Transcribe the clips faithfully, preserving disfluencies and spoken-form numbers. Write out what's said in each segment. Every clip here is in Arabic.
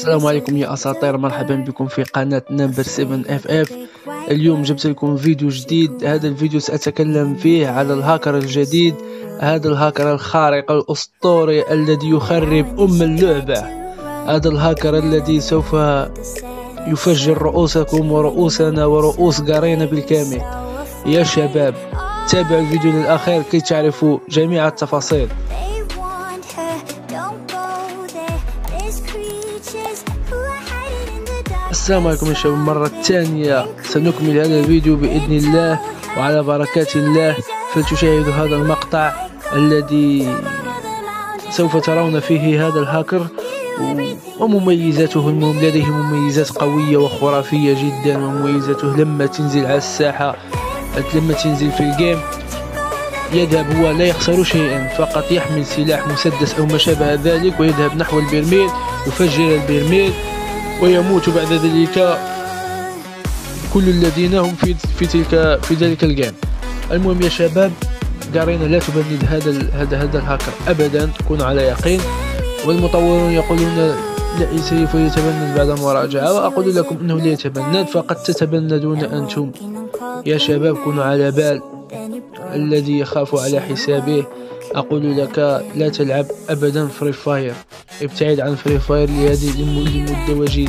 السلام عليكم يا اساطير، مرحبا بكم في قناه نمبر سبعة اف اف. اليوم جبت لكم فيديو جديد. هذا الفيديو ساتكلم فيه على الهاكر الجديد، هذا الهاكر الخارق الاسطوري الذي يخرب ام اللعبه، هذا الهاكر الذي سوف يفجر رؤوسكم ورؤوسنا ورؤوس قارينا بالكامل. يا شباب تابعوا الفيديو للاخير كي تعرفوا جميع التفاصيل. السلام عليكم يا شباب، مرة ثانية سنكمل هذا الفيديو بإذن الله وعلى بركات الله. فلتشاهدوا هذا المقطع الذي سوف ترون فيه هذا الهاكر ومميزاته. المهم لديه مميزات قوية وخرافية جدا، ومميزاته لما تنزل على الساحة، لما تنزل في الجيم يذهب هو لا يخسر شيئا، فقط يحمل سلاح مسدس أو ما شابه ذلك ويذهب نحو البرميل، يفجر البرميل ويموت بعد ذلك كل الذين هم في في تلك في ذلك الجيم. المهم يا شباب، قارينا لا تبند هذا هذا هذا الهاكر ابدا، كونوا على يقين. والمطورون يقولون لا سوف يتبند بعد مراجعه، واقول لكم انه لا يتبند، فقد تتبندون انتم يا شباب. كونوا على بال. الذي يخاف على حسابه أقول لك لا تلعب أبدا فري فاير، ابتعد عن فري فاير لهذه المدة وجيزة.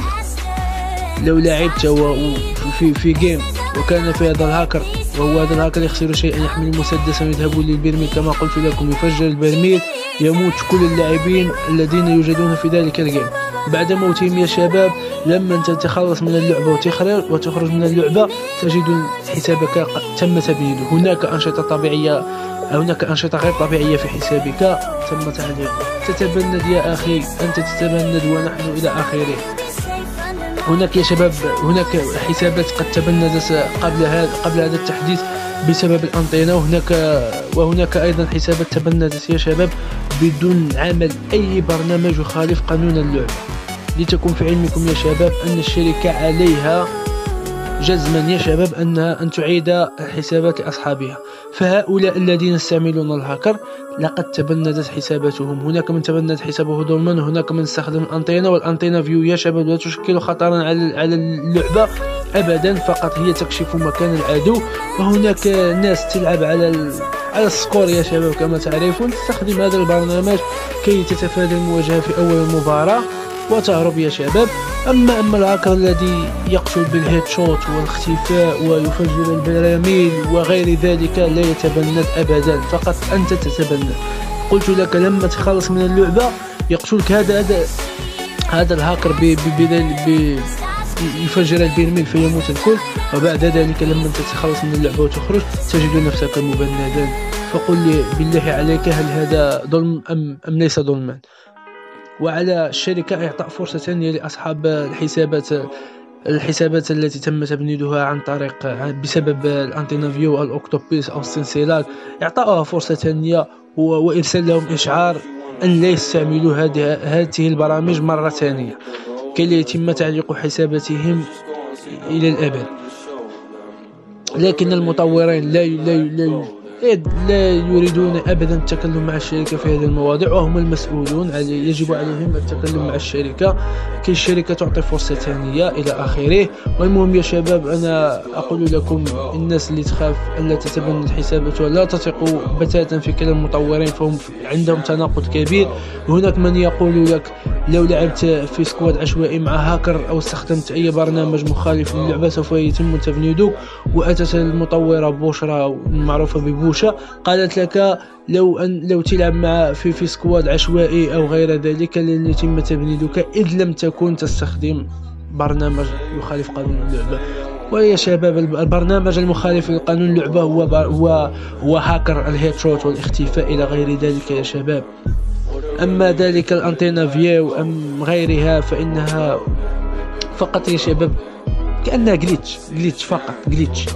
لو لعبت في في جيم وكان في هذا الهاكر، وهو هذا الهاكر يخسر شيئا، يحمل مسدسا ويذهب للبرميل كما قلت لكم، يفجر البرميل، يموت كل اللاعبين الذين يوجدون في ذلك الجيم. بعد موتهم يا شباب، لما انت تتخلص من اللعبة وتخرج وتخرج من اللعبة تجد حسابك تم تبييضه. هناك أنشطة طبيعية، هناك أنشطة غير طبيعية في حسابك تم تعليقه. تتبند يا أخي، أنت تتبند ونحن إلى آخره. هناك يا شباب هناك حسابات قد تبندت قبل هذا قبل هذا التحديث بسبب الأنطينة، وهناك وهناك أيضا حسابات تبندت يا شباب بدون عمل أي برنامج يخالف قانون اللعبة. لتكون في علمكم يا شباب أن الشركة عليها جزما يا شباب أنها أن تعيد الحسابات لأصحابها. فهؤلاء الذين يستعملون الهاكر لقد تبندت حساباتهم. هناك من تبند حسابه ظلما، وهناك من استخدم الأنطينة، والأنطينة فيو يا شباب لا تشكل خطرا على على اللعبة أبدا، فقط هي تكشف مكان العدو. وهناك ناس تلعب على على السكور يا شباب كما تعرفون، تستخدم هذا البرنامج كي تتفادى المواجهة في أول المباراة وتهرب يا شباب. أما أما الهاكر الذي يقتل بالهيد شوت والاختفاء ويفجر البراميل وغير ذلك لا يتبند أبدا، فقط أنت تتبند. قلت لك لما تخلص من اللعبة يقتلك هذا هذا هذا الهاكر ب ب يفجر البرميل فيموت الكل، وبعد ذلك لما تتخلص من اللعبة وتخرج تجد نفسك مبندا. فقل لي بالله عليك، هل هذا ظلم أم أم ليس ظلما؟ وعلى الشركة إعطاء فرصة ثانية لأصحاب الحسابات الحسابات التي تم تبنيدها عن طريق بسبب الأنتينا فيو أو الأوكتوبيس أو السنسيلال، إعطاءها فرصة ثانية وإرسال لهم إشعار أن لا يستعملوا هذه هذه البرامج مرة ثانية كي لا يتم تعليق حساباتهم إلى الأبد. لكن المطورين لا لا لا لا يريدون أبدا التكلم مع الشركة في هذه المواضيع، وهم المسؤولون. يجب عليهم التكلم مع الشركة كي الشركة تعطي فرصة ثانية إلى آخره. والمهم يا شباب، أنا أقول لكم الناس اللي تخاف ألا تتبند حساباتها لا تثقوا بتاتا في كلام المطورين، فهم عندهم تناقض كبير. هناك من يقول لك لو لعبت في سكواد عشوائي مع هاكر أو استخدمت أي برنامج مخالف للعبة سوف يتم تبنيدك. وأتت المطورة بوشرة المعروفة ببوشة قالت لك لو أن لو تلعب مع في في سكواد عشوائي أو غير ذلك لن يتم تبنيدك إذ لم تكن تستخدم برنامج يخالف قانون اللعبة. ويا شباب البرنامج المخالف لقانون اللعبة هو هو هو هاكر الهيد شوت والاختفاء إلى غير ذلك يا شباب. أما ذلك الأنتينا فيو أم غيرها فإنها فقط يا شباب كأنها جليتش جليتش فقط جليتش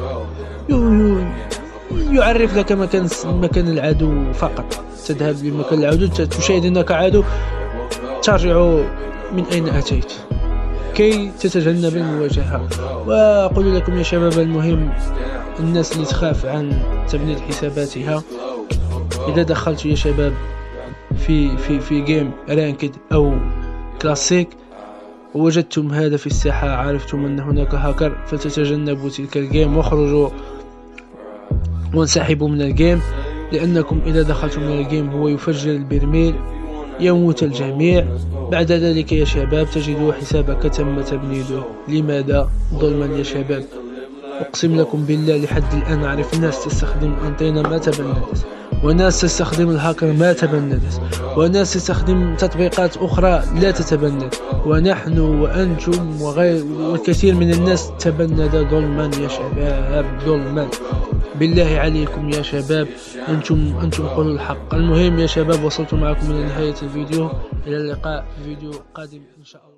يعرف لك مكان مكان العدو فقط. تذهب لمكان العدو، تشاهد أنك عدو، ترجع من أين أتيت كي تتجنب المواجهة. وأقول لكم يا شباب، المهم الناس اللي تخاف عن تبنيد حساباتها، إذا دخلت يا شباب في في في جيم رانكد أو كلاسيك ووجدتم هذا في الساحة، عرفتم أن هناك هاكر، فتتجنبوا تلك الجيم واخرجوا وانسحبوا من الجيم، لأنكم إذا دخلتم من الجيم هو يفجر البرميل، يموت الجميع. بعد ذلك يا شباب تجدوا حسابك تم تبنيده. لماذا؟ ظلما يا شباب. أقسم لكم بالله لحد الآن أعرف ناس تستخدم أنطينا ما تبندت، وناس تستخدم الهاكر ما تبندت، وناس تستخدم تطبيقات أخرى لا تتبند، ونحن وأنتم وغير والكثير من الناس تبند ظلما يا شباب، ظلما. بالله عليكم يا شباب، أنتم أنتم قولوا الحق. المهم يا شباب، وصلت معكم إلى نهاية الفيديو، إلى اللقاء في فيديو قادم إن شاء الله.